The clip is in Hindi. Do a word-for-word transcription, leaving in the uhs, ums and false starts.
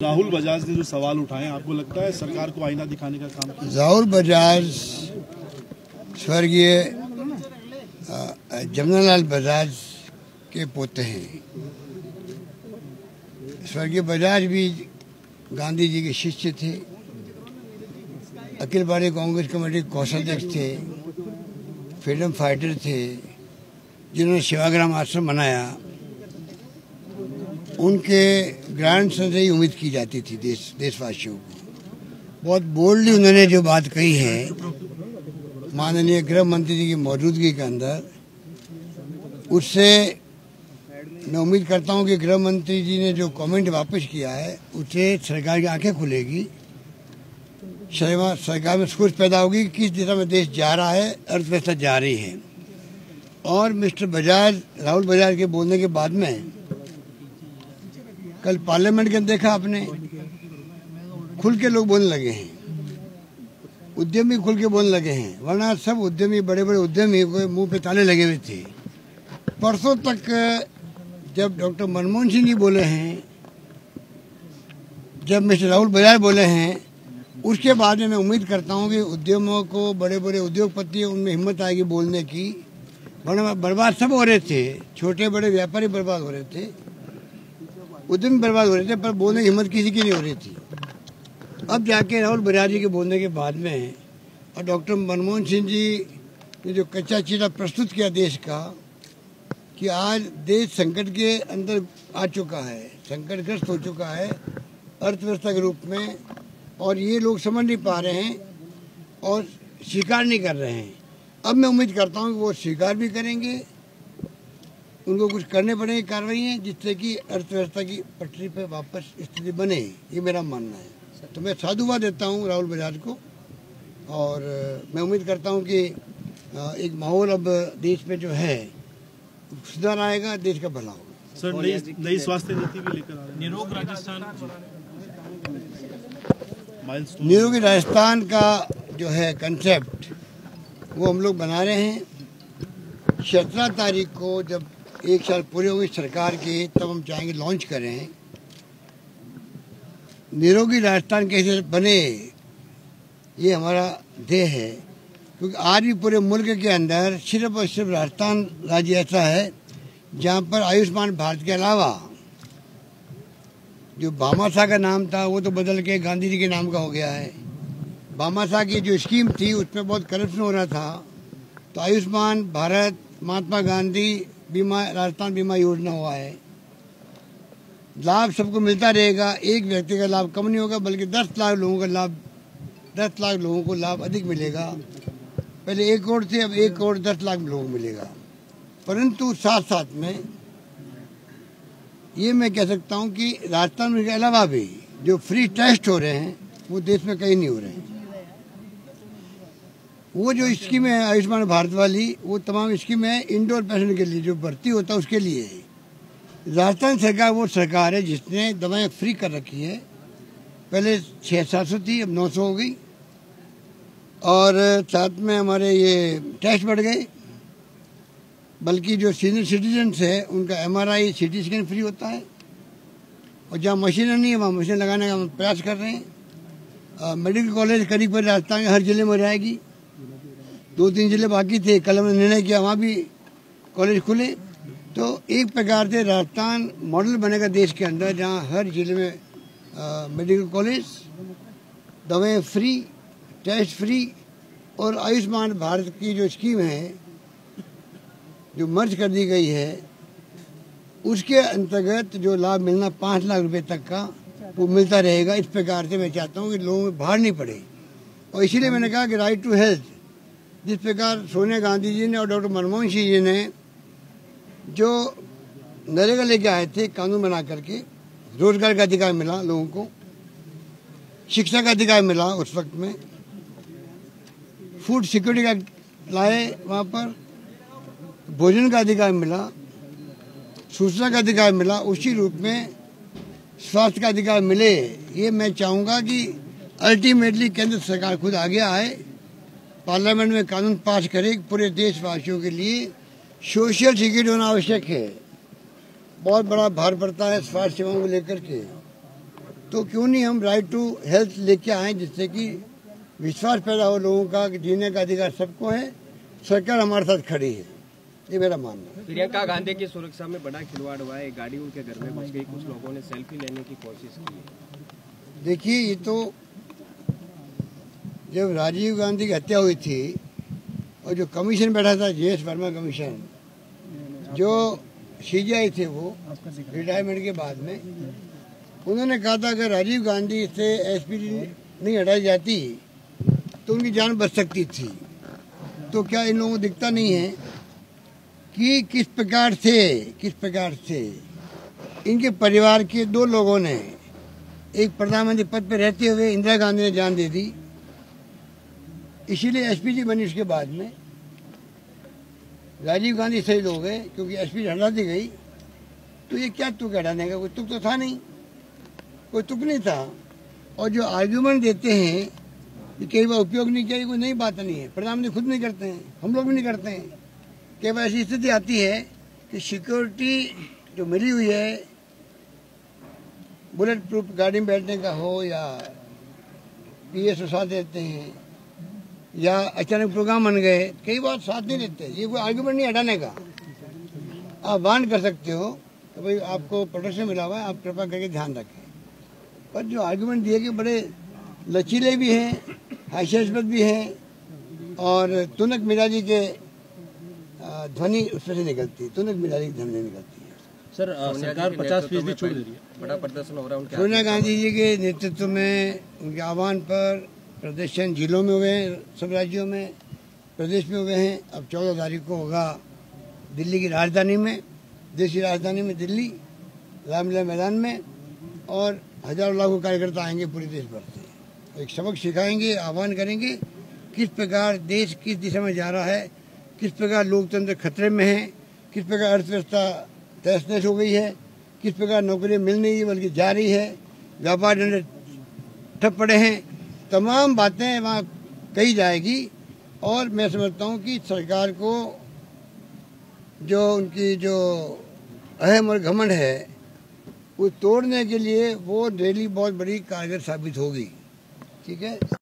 राहुल बजाज ने जो सवाल उठाए, आपको लगता है सरकार को आईना दिखाने का काम किया? राहुल बजाज स्वर्गीय जमनालाल बजाज के पोते हैं। स्वर्गीय बजाज भी गांधी जी के शिष्य थे, अखिल भारतीय कांग्रेस कमेटी के कोषाध्यक्ष थे, फ्रीडम फाइटर थे, जिन्होंने सेवाग्राम आश्रम बनाया। उनके ग्रैंडसन से ही उम्मीद की जाती थी देश देशवासियों को। बहुत बोल्डली उन्होंने जो बात कही है माननीय गृह मंत्री जी की मौजूदगी के अंदर, उससे मैं उम्मीद करता हूं कि गृह मंत्री जी ने जो कमेंट वापस किया है उससे सरकार की आंखें खुलेगी, सरकार में सोच पैदा होगी किस दिशा में देश जा रहा है, अर्थव्यवस्था जा रही है। और मिस्टर बजाज, राहुल बजाज के बोलने के बाद में कल पार्लियामेंट के अंदर देखा आपने, खुल के लोग बोलने लगे हैं, उद्यमी खुल के बोलने लगे हैं, वरना सब उद्यमी बड़े बड़े उद्यमी को मुंह पे ताले लगे हुए थे। परसों तक जब डॉक्टर मनमोहन सिंह जी बोले हैं, जब मिस्टर राहुल बजाज बोले हैं, उसके बाद में मैं उम्मीद करता हूं कि उद्यमों को, बड़े बड़े उद्योगपति, उनमें हिम्मत आएगी बोलने की। वरना बर्बाद सब हो रहे थे, छोटे बड़े व्यापारी बर्बाद हो रहे थे, उद्यमी बर्बाद हो रहे थे, पर बोलने की हिम्मत किसी की नहीं हो रही थी। अब जाके राहुल बजाज जी के बोलने के बाद में और डॉक्टर मनमोहन सिंह जी ने जो कच्चा चीरा प्रस्तुत किया देश का, कि आज देश संकट के अंदर आ चुका है, संकटग्रस्त हो चुका है अर्थव्यवस्था के रूप में, और ये लोग समझ नहीं पा रहे हैं और स्वीकार नहीं कर रहे हैं। अब मैं उम्मीद करता हूँ कि वो स्वीकार भी करेंगे, उनको कुछ करने पड़ेंगे कार्रवाई, जिससे कि अर्थव्यवस्था की पटरी पे वापस स्थिति बने। ये मेरा मानना है। तो मैं साधुवाद देता हूँ राहुल बजाज को, और मैं उम्मीद करता हूँ कि एक माहौल अब देश में जो है सुधार आएगा, देश का भला होगा। सर, नई नई स्वास्थ्य नीति भी लेकर आ रहे हैं। निरोग राजस्थान निरोगी राजस्थान का जो है कंसेप्ट वो हम लोग बना रहे हैं। सत्रह तारीख को जब एक साल पूरे होंगे सरकार के, तब हम चाहेंगे लॉन्च करें। निरोगी राजस्थान कैसे बने, ये हमारा ध्येय है, क्योंकि आज भी पूरे मुल्क के अंदर सिर्फ और सिर्फ राजस्थान राज्य ऐसा है जहाँ पर आयुष्मान भारत के अलावा जो भामाशाह का नाम था वो तो बदल के गांधी जी के नाम का हो गया है। भामाशाह की जो स्कीम थी उसमें बहुत करप्शन हो रहा था, तो आयुष्मान भारत, महात्मा गांधी बीमा, राजस्थान बीमा योजना हुआ है। लाभ सबको मिलता रहेगा, एक व्यक्ति का लाभ कम नहीं होगा, बल्कि दस लाख लोगों का लाभ, दस लाख लोगों को लाभ अधिक मिलेगा। पहले एक करोड़ थे, अब एक करोड़ दस लाख लोगों को मिलेगा। परंतु साथ साथ में ये मैं कह सकता हूँ कि राजस्थान के अलावा भी जो फ्री टेस्ट हो रहे हैं वो देश में कहीं नहीं हो रहे हैं। वो जो स्कीम है आयुष्मान भारत वाली, वो तमाम स्कीम है इंडोर पेशेंट के लिए, जो भर्ती होता है उसके लिए है। राजस्थान सरकार वो सरकार है जिसने दवाएं फ्री कर रखी है। पहले छः सात सौ थी, अब नौ सौ हो गई, और साथ में हमारे ये टेस्ट बढ़ गए। बल्कि जो सीनियर सिटीजन्स है उनका एमआरआई, सीटी स्कैन फ्री होता है, और जहाँ मशीनें नहीं है वहाँ मशीन लगाने का हम प्रयास कर रहे हैं। मेडिकल कॉलेज करीब करीब राजस्थान के हर जिले में रहेगी। दो तीन जिले बाकी थे, कल हमने निर्णय किया वहाँ भी कॉलेज खुले। तो एक प्रकार से राजस्थान मॉडल बनेगा देश के अंदर, जहाँ हर जिले में आ, मेडिकल कॉलेज, दवाएं फ्री, टेस्ट फ्री, और आयुष्मान भारत की जो स्कीम है जो मर्ज कर दी गई है उसके अंतर्गत जो लाभ मिलना पाँच लाख रुपए तक का वो मिलता रहेगा। इस प्रकार से मैं चाहता हूँ कि लोगों में भार नहीं पड़े, और इसीलिए मैंने कहा कि राइट टू हेल्थ, जिस प्रकार सोनिया गांधी जी ने और डॉक्टर मनमोहन सिंह जी ने जो नरेगा लेके आए थे कानून बना करके, रोजगार का अधिकार मिला लोगों को, शिक्षा का अधिकार मिला, उस वक्त में फूड सिक्योरिटी का लाए, वहाँ पर भोजन का अधिकार मिला, सूचना का अधिकार मिला, उसी रूप में स्वास्थ्य का अधिकार मिले। ये मैं चाहूँगा कि अल्टीमेटली केंद्र सरकार खुद आगे आए, पार्लियामेंट में कानून पास करे, पूरे देशवासियों के लिए सोशल सिक्योरिटी होना आवश्यक है। बहुत बड़ा भार पड़ता है स्वास्थ्य सेवाओं को लेकर के। तो क्यों नहीं हम राइट टू हेल्थ लेके आए, जिससे कि विश्वास पैदा हो लोगों का कि जीने का अधिकार सबको है, सरकार हमारे साथ खड़ी है। ये मेरा मानना है। प्रियंका गांधी की सुरक्षा में बड़ा खिलवाड़ हुआ है, गाड़ी उनके घर में घुस गई, कुछ लोगों ने सेल्फी लेने की कोशिश की है। देखिए, ये तो जब राजीव गांधी की हत्या हुई थी और जो कमीशन बैठा था, जे एस वर्मा कमीशन, जो सीजीआई थे, वो रिटायरमेंट के बाद में उन्होंने कहा था कि राजीव गांधी से एसपी नहीं हटाई जाती तो उनकी जान बच सकती थी। तो क्या इन लोगों को दिखता नहीं है कि किस प्रकार से किस प्रकार से इनके परिवार के दो लोगों ने एक प्रधानमंत्री पद पर रहते हुए इंदिरा गांधी ने जान दे दी, इसीलिए एसपी जी बनी। उसके बाद में राजीव गांधी शहीद हो गए क्योंकि एसपी हटा दी गई। तो ये क्या तुक हटाने का कोई तुक तो था नहीं, कोई तुक नहीं था। और जो आर्ग्यूमेंट देते हैं कि कई बार उपयोग नहीं किया, कोई नई बात नहीं है। प्रधानमंत्री खुद नहीं करते हैं, हम लोग भी नहीं करते हैं। कई बार ऐसी स्थिति आती है कि सिक्योरिटी जो मिली हुई है, बुलेट प्रूफ गाड़ी में बैठने का हो या पी एस साथ देते हैं या अचानक प्रोग्राम बन गए, कई बार साथ नहीं देते। ये कोई आर्ग्यूमेंट नहीं हटाने का। आप वार्न कर सकते हो कि भाई आपको प्रोटेक्शन मिला हुआ है, आप कृपा करके ध्यान रखें। पर जो आर्ग्यूमेंट दिए कि बड़े लचीले भी हैं, हास्यास्पद भी हैं और तुनक मिराजी के ध्वनि उसमें से निकलती है, तुनक मिराजी की ध्वनि निकलती है। सर, सरकार पचास फीसदी छूट दे रही है, बड़ा प्रदर्शन हो रहा है। सोनिया गांधी जी के नेतृत्व में, उनके आह्वान पर प्रदर्शन जिलों में हुए हैं, सब राज्यों में, प्रदेश में हुए हैं। अब चौदह तारीख को होगा दिल्ली की राजधानी में, देश की राजधानी में दिल्ली, रामलीला मैदान में, और हजारों लाखों कार्यकर्ता आएंगे पूरे देश भर से। एक सबक सिखाएंगे, आह्वान करेंगे किस प्रकार देश किस दिशा में जा रहा है, किस प्रकार लोकतंत्र खतरे में है, किस प्रकार अर्थव्यवस्था तहस नहस हो गई है, किस प्रकार नौकरियां मिल नहीं है बल्कि जा रही है, व्यापार धंधे ठप पड़े हैं। तमाम बातें वहाँ कही जाएगी। और मैं समझता हूँ कि सरकार को जो उनकी जो अहम और घमंड है वो तोड़ने के लिए वो रैली बहुत बड़ी कारगर साबित होगी। ठीक है।